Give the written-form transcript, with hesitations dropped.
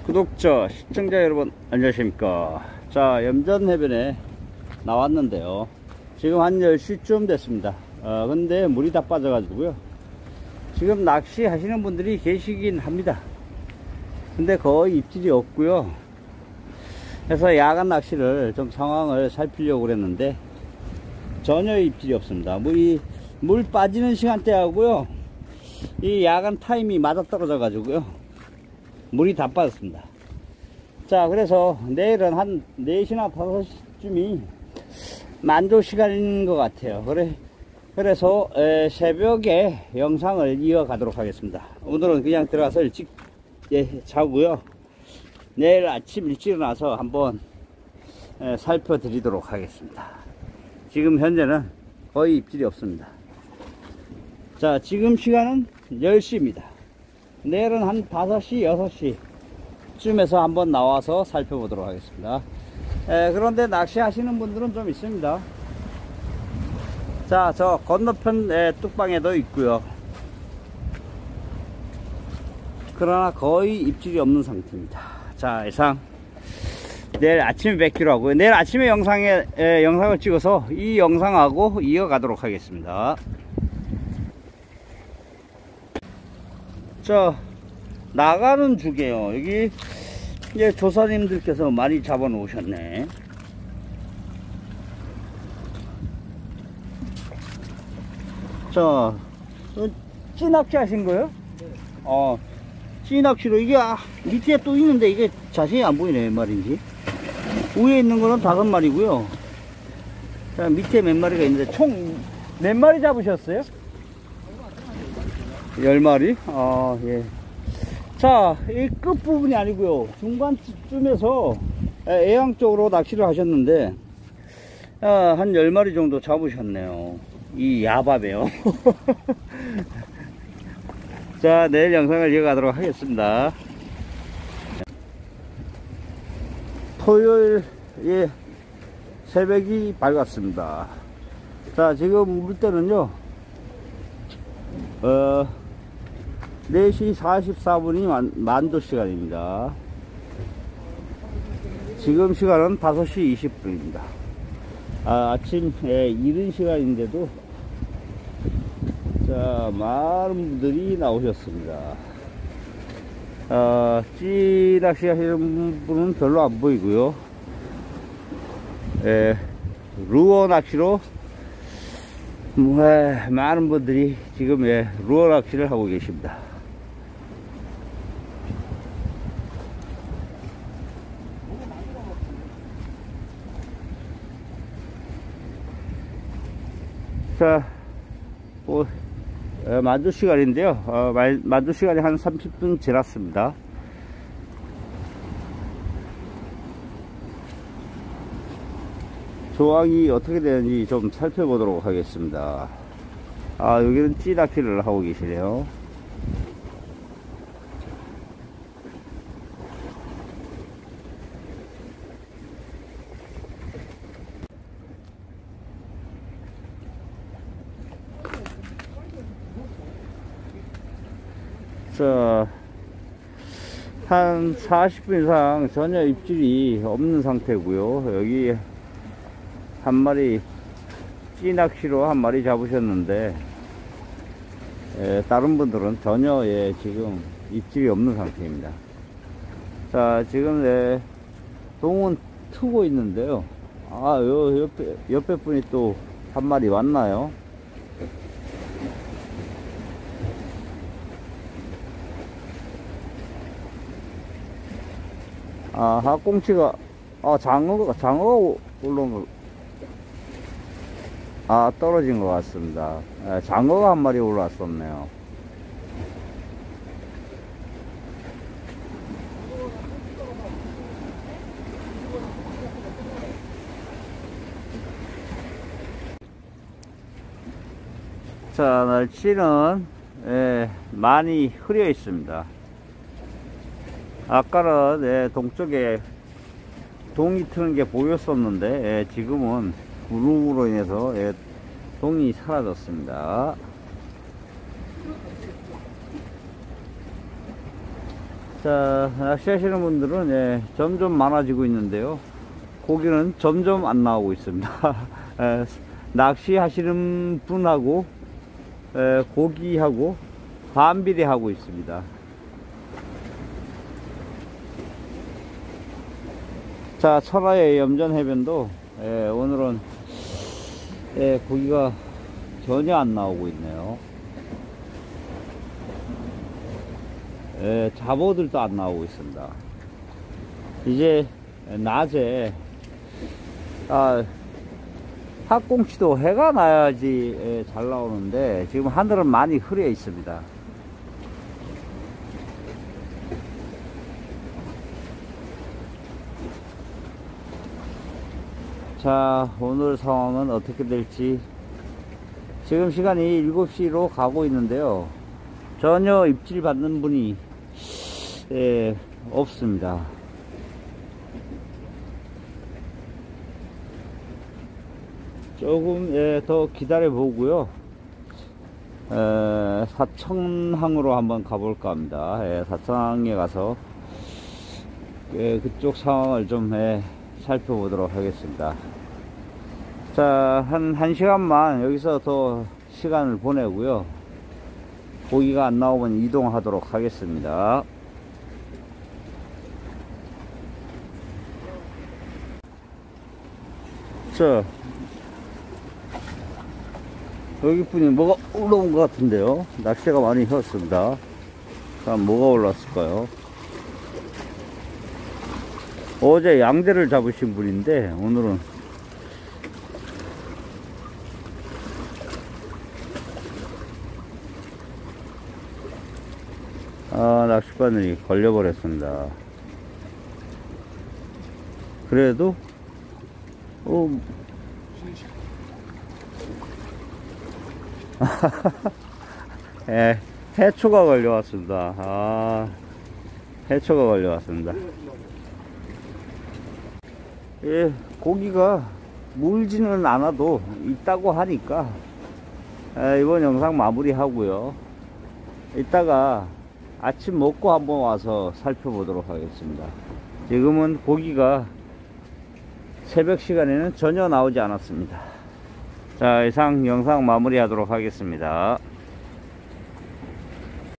구독자, 시청자 여러분 안녕하십니까. 자, 염전해변에 나왔는데요. 지금 한 10시쯤 됐습니다. 근데 물이 다 빠져 가지고요, 지금 낚시 하시는 분들이 계시긴 합니다. 근데 거의 입질이 없고요. 그래서 야간 낚시를 좀 상황을 살피려고 그랬는데 전혀 입질이 없습니다. 물 빠지는 시간대하고요, 이 야간 타임이 맞아 떨어져 가지고요, 물이 다 빠졌습니다. 자, 그래서 내일은 한 4시나 5시쯤이 만조 시간인 것 같아요. 그래서 새벽에 영상을 이어가도록 하겠습니다. 오늘은 그냥 들어가서 일찍 자고요, 내일 아침 일찍 일어나서 한번 살펴드리도록 하겠습니다. 지금 현재는 거의 입질이 없습니다. 자, 지금 시간은 10시입니다. 내일은 한 5시, 6시 쯤에서 한번 나와서 살펴보도록 하겠습니다. 그런데 낚시 하시는 분들은 좀 있습니다. 자, 저 건너편 뚝방에도 있고요. 그러나 거의 입질이 없는 상태입니다. 자, 이상 내일 아침에 뵙기로 하고요. 내일 아침에 영상을 찍어서 이 영상하고 이어가도록 하겠습니다. 자, 나가는 중이에요. 여기 이제 조사님들께서 많이 잡아 놓으셨네. 자, 찌낚시 하신 거예요? 네. 찌낚시로 이게 밑에 또 있는데 이게 자세히 안 보이네, 몇 마리인지. 위에 있는 거는 5마리고요. 자, 밑에 몇 마리가 있는데 총 몇 마리 잡으셨어요? 10마리? 예. 자, 이 끝부분이 아니고요, 중간쯤에서 애양 쪽으로 낚시를 하셨는데 한 10마리 정도 잡으셨네요. 이 야밥에요. 자, 내일 영상을 이어가도록 하겠습니다. 토요일 새벽이 밝았습니다. 자, 지금 물때는요 4시 44분이 만조 시간입니다. 지금 시간은 5시 20분입니다. 아침 이른 시간인데도 자, 많은 분들이 나오셨습니다. 찌낚시 하시는 분은 별로 안 보이고요. 루어 낚시로 많은 분들이 지금 루어 낚시를 하고 계십니다. 자, 만조 시간인데요. 만조 시간이 한 30분 지났습니다. 조항이 어떻게 되는지 좀 살펴보도록 하겠습니다. 여기는 찌낚시를 하고 계시네요. 자, 한 40분 이상 전혀 입질이 없는 상태고요. 여기 한 마리 찌낚시로 한 마리 잡으셨는데 다른 분들은 전혀 지금 입질이 없는 상태입니다. 자, 지금 동은 트고 있는데요. 요 옆에 분이 또 한 마리 왔나요? 꽁치가 장어가 올라온 거, 떨어진 것 같습니다. 장어가 한 마리 올라왔었네요. 자, 날씨는 많이 흐려 있습니다. 아까는 동쪽에 동이 트는 게 보였었는데 지금은 구름으로 인해서 동이 사라졌습니다. 자, 낚시하시는 분들은 예, 점점 많아지고 있는데요. 고기는 점점 안 나오고 있습니다. 낚시하시는 분하고 고기하고 반비례하고 있습니다. 자, 철화의 염전해변도 오늘은 고기가 전혀 안 나오고 있네요. 잡어들도 안 나오고 있습니다. 이제 낮에 학꽁치도 해가 나야지 잘 나오는데 지금 하늘은 많이 흐려 있습니다. 자, 오늘 상황은 어떻게 될지. 지금 시간이 7시로 가고 있는데요. 전혀 입질 받는 분이 없습니다. 조금 더 기다려 보고요. 사천항으로 한번 가볼까 합니다. 사천항에 가서 그쪽 상황을 좀 살펴보도록 하겠습니다. 자, 한 1시간만 여기서 더 시간을 보내고요. 고기가 안 나오면 이동하도록 하겠습니다. 자, 여기 분이 뭐가 올라온 것 같은데요. 낚시가 많이 휘었습니다. 자, 뭐가 올라왔을까요? 어제 양대를 잡으신 분인데 오늘은 낚싯바늘이 걸려버렸습니다. 그래도 해초가 걸려왔습니다. 해초가 걸려왔습니다. 고기가 물지는 않아도 있다고 하니까 이번 영상 마무리 하고요. 이따가 아침 먹고 한번 와서 살펴보도록 하겠습니다. 지금은 고기가 새벽 시간에는 전혀 나오지 않았습니다. 자, 이상 영상 마무리 하도록 하겠습니다.